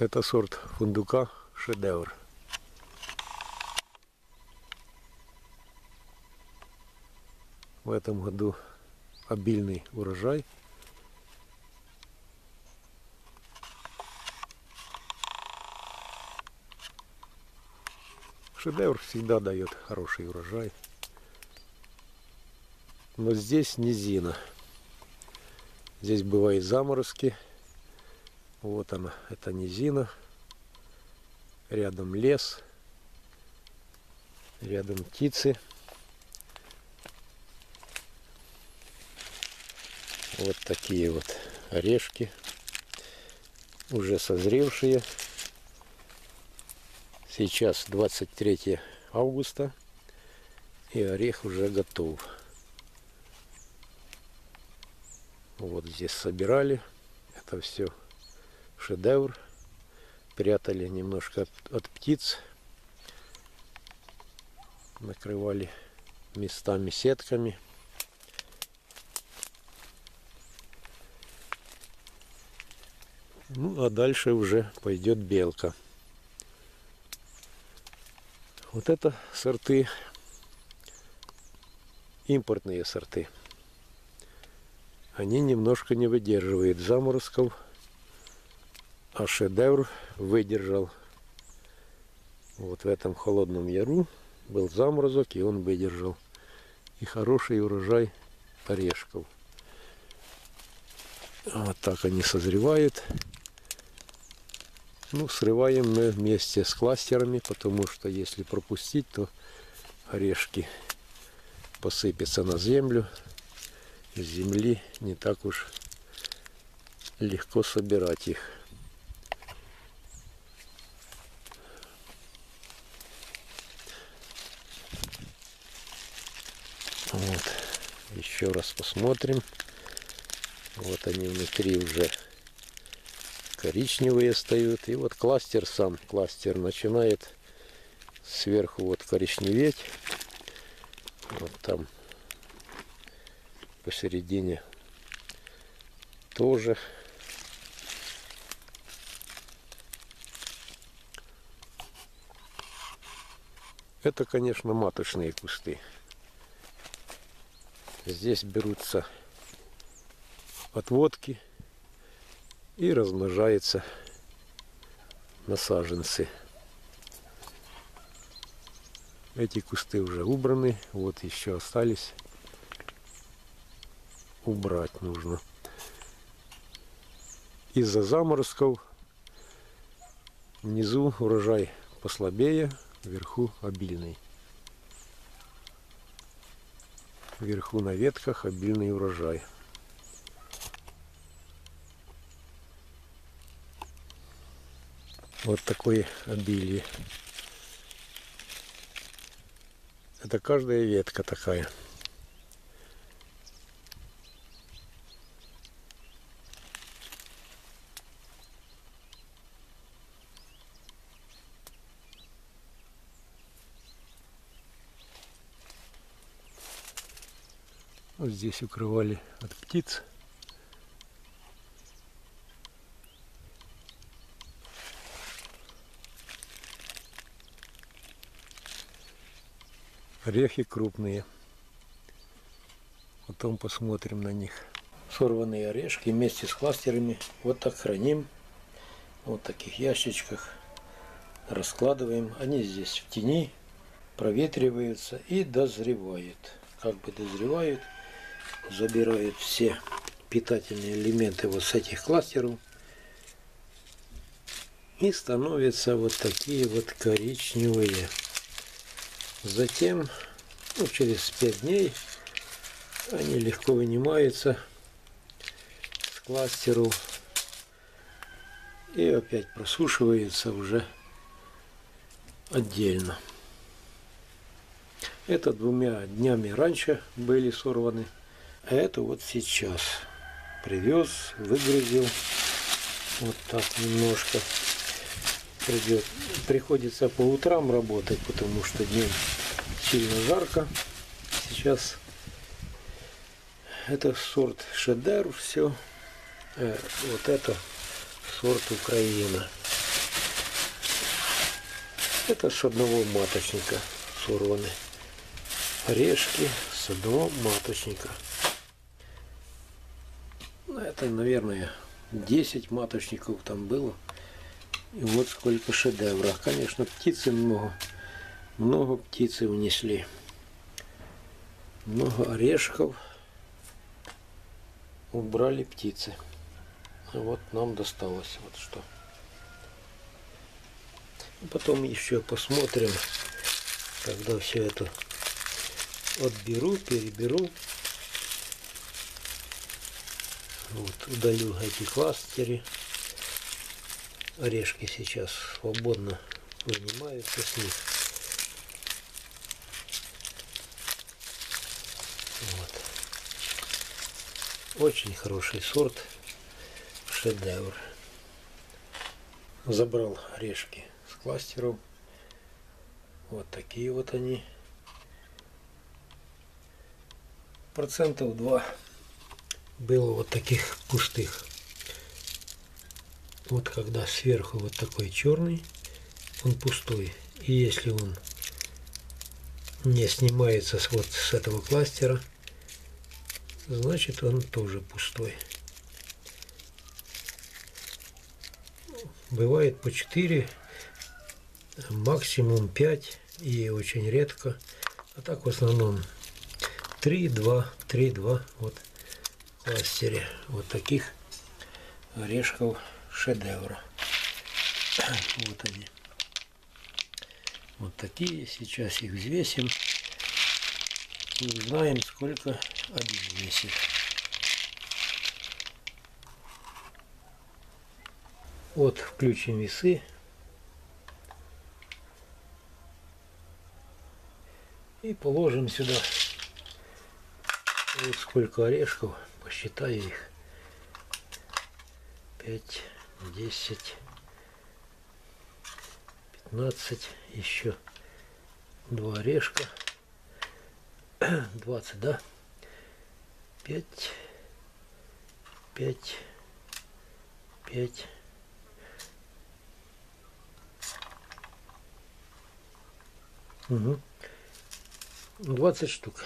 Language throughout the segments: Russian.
Это сорт фундука «Шедевр». В этом году обильный урожай. «Шедевр» всегда дает хороший урожай. Но здесь низина. Здесь бывают заморозки. Вот она, это низина. Рядом лес. Рядом птицы. Вот такие вот орешки. Уже созревшие. Сейчас 23 августа. И орех уже готов. Вот здесь собирали. Это все «Шедевр». Прятали немножко от птиц. Накрывали местами сетками. Ну, а дальше уже пойдет белка. Вот это сорты, импортные сорты. Они немножко не выдерживают заморозков, а «Шедевр» выдержал. Вот в этом холодном яру был заморозок, и он выдержал. И хороший урожай орешков. Вот так они созревают. Ну, срываем мы вместе с кластерами, потому что если пропустить, то орешки посыпятся на землю. С земли не так уж легко собирать их. Вот. Еще раз посмотрим. Вот они внутри уже коричневые стоят. И вот кластер, сам кластер начинает сверху вот коричневеть. Вот там посередине тоже. Это, конечно, маточные кусты. Здесь берутся отводки и размножаются насаженцы. Эти кусты уже убраны, вот еще остались. Убрать нужно. Из-за заморозков внизу урожай послабее, вверху обильный. Вверху на ветках обильный урожай. Вот такое обилие. Это каждая ветка такая. Вот здесь укрывали от птиц. Орехи крупные. Потом посмотрим на них. Сорванные орешки вместе с кластерами. Вот так храним. Вот в таких ящичках. Раскладываем. Они здесь в тени. Проветриваются и дозревают. Как бы дозревают. Забирают все питательные элементы вот с этих кластеров. И становятся вот такие вот коричневые. Затем, ну, через 5 дней они легко вынимаются с кластеров и опять просушиваются уже отдельно. Это 2 днями раньше были сорваны, а это вот сейчас привез, выгрузил вот так немножко. Приходится по утрам работать, потому что днем сильно жарко. Сейчас это сорт «Шедевр», все. Вот это сорт «Украина». Это с одного маточника сорваны орешки с одного маточника. Ну, это, наверное, 10 маточников там было. И вот сколько шедевров. Конечно, птицы много. Много птицы унесли. Много орешков убрали птицы. А вот нам досталось вот что. Потом еще посмотрим, когда все это отберу, переберу. Вот, удалю эти кластеры. Орешки сейчас свободно вынимаются с них. Вот. Очень хороший сорт, шедевр. Забрал орешки с кластеров. Вот такие вот они. 2% было вот таких пустых. Вот когда сверху вот такой черный, он пустой. И если он не снимается вот с этого кластера, значит он тоже пустой. Бывает по 4, максимум 5 и очень редко. А так в основном 3-2 вот в кластере. Вот таких орешков шедевра. Вот они. Вот такие. Сейчас их взвесим. И узнаем, сколько один весит. Вот включим весы. И положим сюда вот сколько орешков. Посчитаю их. 5, 10, 15, еще 2 орешка. 20, да? 5, 5, 5. Угу. 20 штук.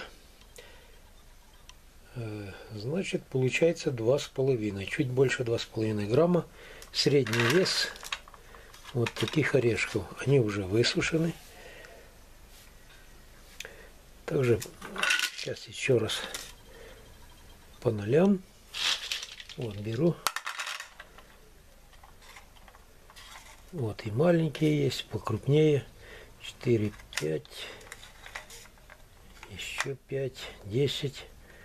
Значит, получается 2,5, чуть больше 2,5 грамма. Средний вес вот таких орешков. Они уже высушены. Также сейчас еще раз по нолям. Вот беру. Вот и маленькие есть, покрупнее. 4, 5, еще 5, 10.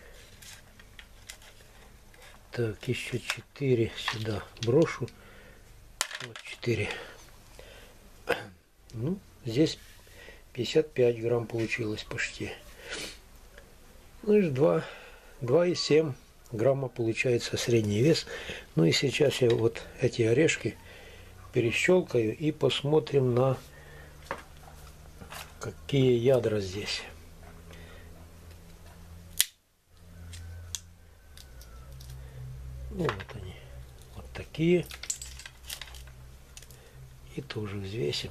Так, еще 4 сюда брошу. Вот 4. Ну, здесь 55 грамм получилось почти. Ну и 2,7 грамма получается средний вес. Ну и сейчас я вот эти орешки перещелкаю и посмотрим на какие ядра здесь. Ну, вот они, вот такие. И тоже взвесим.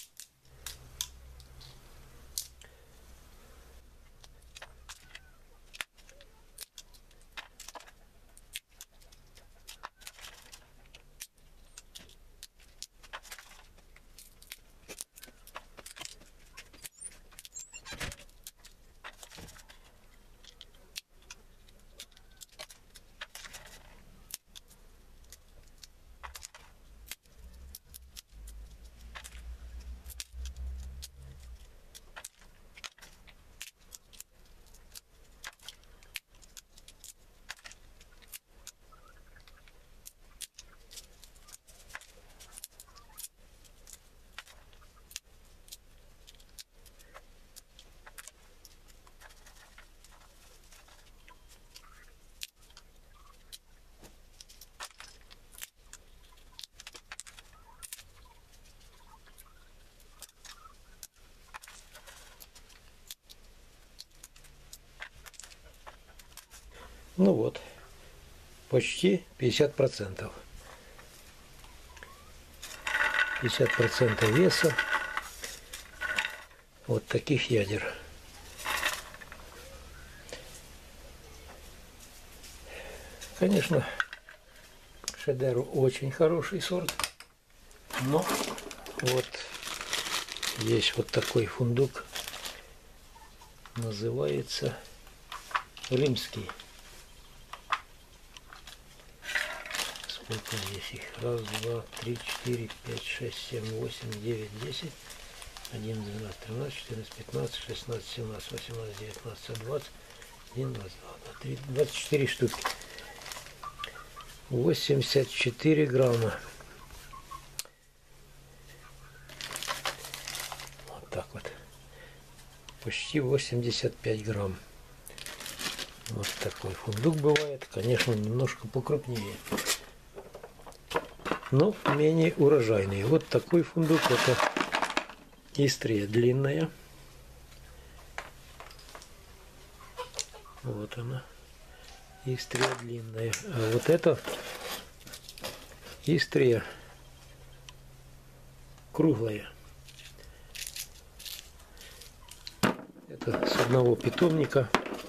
Ну вот, почти 50%. 50% веса. вот таких ядер. Конечно, Шедевр очень хороший сорт, но вот есть вот такой фундук, называется римский. Сколько здесь их? Раз, два, три, четыре, пять, шесть, семь, восемь, девять, 10, 11, 12, 13, 14, 15, 16, 17, 18, 19, 20, 1, 22, 23, 24 штуки. 84 грамма. Вот так вот. Почти 85 грамм. Вот такой фундук бывает. Конечно, немножко покрупнее, но менее урожайный. Вот такой фундук. Это истрия длинная. Вот она. Истрия длинная. А вот это истрия круглая. Это с одного питомника.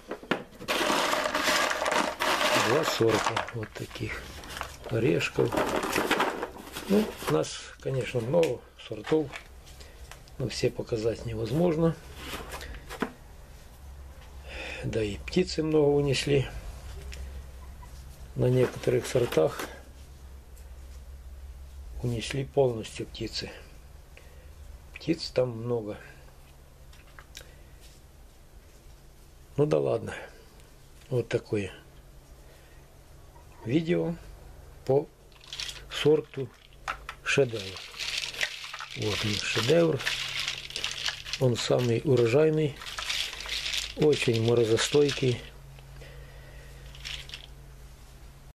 2 сорта вот таких орешков. Ну, у нас, конечно, много сортов, но все показать невозможно. Да и птицы много унесли. На некоторых сортах унесли полностью птицы. Птиц там много. Ну да ладно. Вот такое видео по сорту Шедевр. Вот он, Шедевр. Он самый урожайный, очень морозостойкий.